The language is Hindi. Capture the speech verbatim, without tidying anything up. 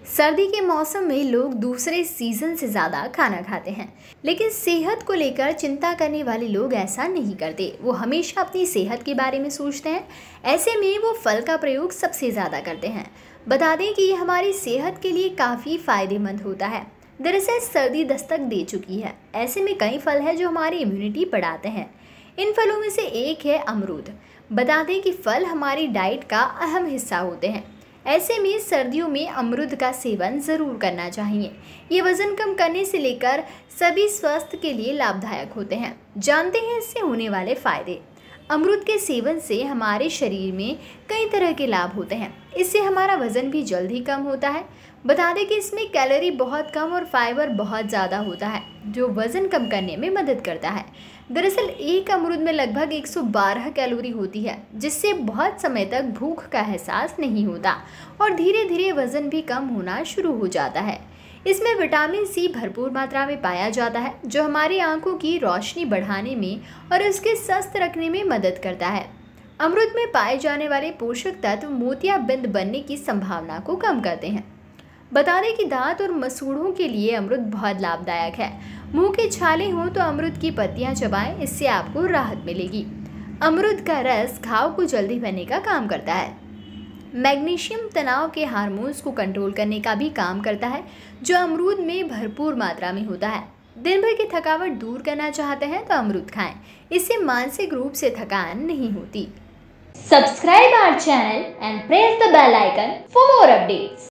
सर्दी के मौसम में लोग दूसरे सीजन से ज़्यादा खाना खाते हैं, लेकिन सेहत को लेकर चिंता करने वाले लोग ऐसा नहीं करते। वो हमेशा अपनी सेहत के बारे में सोचते हैं। ऐसे में वो फल का प्रयोग सबसे ज़्यादा करते हैं। बता दें कि ये हमारी सेहत के लिए काफ़ी फ़ायदेमंद होता है। दरअसल सर्दी दस्तक दे चुकी है, ऐसे में कई फल हैं जो हमारी इम्यूनिटी बढ़ाते हैं। इन फलों में से एक है अमरूद। बता दें कि फल हमारी डाइट का अहम हिस्सा होते हैं। ऐसे में सर्दियों में अमरूद का सेवन ज़रूर करना चाहिए। ये वज़न कम करने से लेकर सभी स्वास्थ्य के लिए लाभदायक होते हैं। जानते हैं इससे होने वाले फ़ायदे। अमरूद के सेवन से हमारे शरीर में कई तरह के लाभ होते हैं। इससे हमारा वज़न भी जल्दी कम होता है। बता दें कि इसमें कैलोरी बहुत कम और फाइबर बहुत ज़्यादा होता है, जो वज़न कम करने में मदद करता है। दरअसल एक अमरूद में लगभग एक सौ बारह कैलोरी होती है, जिससे बहुत समय तक भूख का एहसास नहीं होता और धीरे धीरे वज़न भी कम होना शुरू हो जाता है। इसमें विटामिन सी भरपूर मात्रा में पाया जाता है, जो हमारी आंखों की रोशनी बढ़ाने में और उसके स्वस्थ रखने में मदद करता है। अमरूद में पाए जाने वाले पोषक तत्व मोतियाबिंद बनने की संभावना को कम करते हैं। बता दें कि दांत और मसूड़ों के लिए अमरूद बहुत लाभदायक है। मुंह के छाले हों तो अमरूद की पत्तियां चबाएं, इससे आपको राहत मिलेगी। अमरूद का रस घाव को जल्दी भरने का काम करता है। मैग्नीशियम तनाव के हार्मोन्स को कंट्रोल करने का भी काम करता है, जो अमरूद में भरपूर मात्रा में होता है। दिन भर की थकावट दूर करना चाहते हैं तो अमरूद खाएं, इससे मानसिक रूप से थकान नहीं होती। Subscribe our channel and press the bell icon for more updates.